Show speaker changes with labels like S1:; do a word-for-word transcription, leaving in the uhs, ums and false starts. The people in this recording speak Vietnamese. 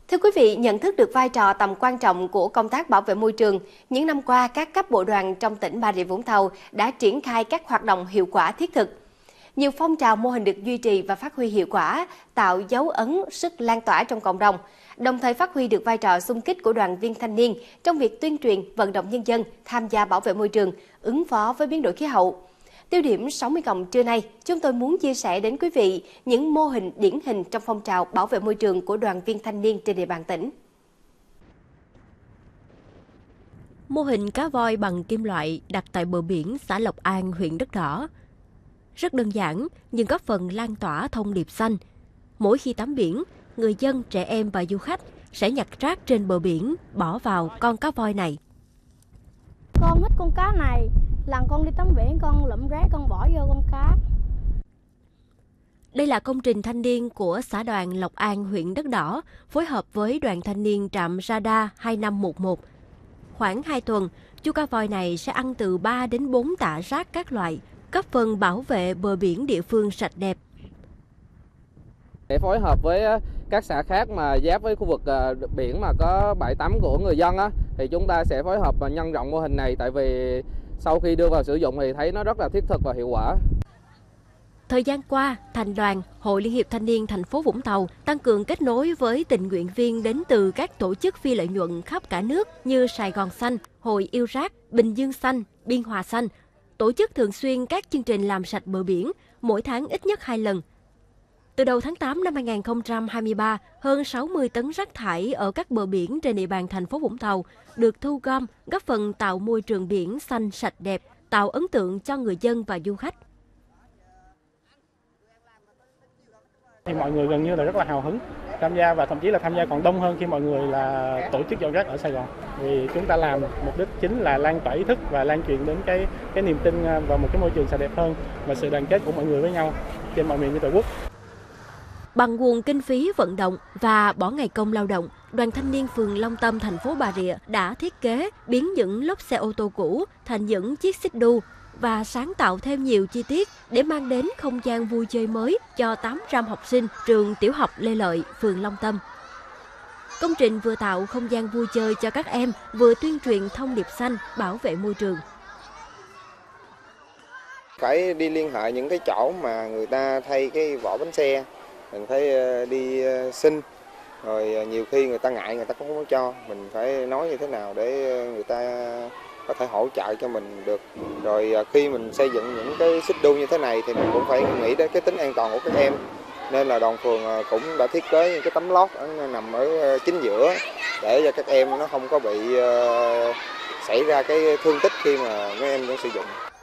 S1: Thưa quý vị, nhận thức được vai trò tầm quan trọng của công tác bảo vệ môi trường, những năm qua các cấp bộ đoàn trong tỉnh Bà Rịa Vũng Tàu đã triển khai các hoạt động hiệu quả thiết thực. Nhiều phong trào mô hình được duy trì và phát huy hiệu quả, tạo dấu ấn sức lan tỏa trong cộng đồng, đồng thời phát huy được vai trò xung kích của đoàn viên thanh niên trong việc tuyên truyền, vận động nhân dân tham gia bảo vệ môi trường, ứng phó với biến đổi khí hậu. Tiêu điểm sáu mươi cộng trưa nay, chúng tôi muốn chia sẻ đến quý vị những mô hình điển hình trong phong trào bảo vệ môi trường của đoàn viên thanh niên trên địa bàn tỉnh.
S2: Mô hình cá voi bằng kim loại đặt tại bờ biển xã Lộc An, huyện Đất Đỏ. Rất đơn giản nhưng góp phần lan tỏa thông điệp xanh. Mỗi khi tắm biển, người dân, trẻ em và du khách sẽ nhặt rác trên bờ biển, bỏ vào con cá voi này.
S3: Con thích con cá này, lần con đi tắm biển con lụm rác con bỏ vô con cá.
S2: Đây là công trình thanh niên của xã đoàn Lộc An, huyện Đất Đỏ, phối hợp với đoàn thanh niên trạm radar hai năm một một. Khoảng hai tuần, chú cá voi này sẽ ăn từ ba đến bốn tạ rác các loại, góp phần bảo vệ bờ biển địa phương sạch đẹp.
S4: Để phối hợp với các xã khác mà giáp với khu vực biển mà có bãi tắm của người dân á, thì chúng ta sẽ phối hợp và nhân rộng mô hình này, tại vì sau khi đưa vào sử dụng thì thấy nó rất là thiết thực và hiệu quả.
S2: Thời gian qua, Thành đoàn, Hội Liên hiệp Thanh niên thành phố Vũng Tàu tăng cường kết nối với tình nguyện viên đến từ các tổ chức phi lợi nhuận khắp cả nước như Sài Gòn Xanh, Hội Yêu Rác, Bình Dương Xanh, Biên Hòa Xanh, tổ chức thường xuyên các chương trình làm sạch bờ biển, mỗi tháng ít nhất hai lần. Từ đầu tháng tám năm hai nghìn không trăm hai mươi ba, hơn sáu mươi tấn rác thải ở các bờ biển trên địa bàn thành phố Vũng Tàu được thu gom, góp phần tạo môi trường biển xanh sạch đẹp, tạo ấn tượng cho người dân và du khách.
S5: Thì mọi người gần như là rất là hào hứng tham gia, và thậm chí là tham gia còn đông hơn khi mọi người là tổ chức dọn rác ở Sài Gòn. Vì chúng ta làm mục đích chính là lan tỏa ý thức và lan truyền đến cái cái niềm tin vào một cái môi trường sạch đẹp hơn và sự đoàn kết của mọi người với nhau trên mọi miền của Tổ quốc.
S2: Bằng nguồn kinh phí vận động và bỏ ngày công lao động, đoàn thanh niên phường Long Tâm, thành phố Bà Rịa đã thiết kế biến những lốp xe ô tô cũ thành những chiếc xích đu và sáng tạo thêm nhiều chi tiết để mang đến không gian vui chơi mới cho tám trăm học sinh trường tiểu học Lê Lợi, phường Long Tâm. Công trình vừa tạo không gian vui chơi cho các em, vừa tuyên truyền thông điệp xanh, bảo vệ môi trường.
S6: Phải đi liên hệ những cái chỗ mà người ta thay cái vỏ bánh xe, mình phải đi xin, rồi nhiều khi người ta ngại, người ta cũng không có cho, mình phải nói như thế nào để người ta có thể hỗ trợ cho mình được. Rồi khi mình xây dựng những cái xích đu như thế này thì mình cũng phải nghĩ đến cái tính an toàn của các em, nên là đoàn phường cũng đã thiết kế những cái tấm lót ở, nằm ở chính giữa để cho các em nó không có bị uh, xảy ra cái thương tích khi mà mấy em đang sử dụng.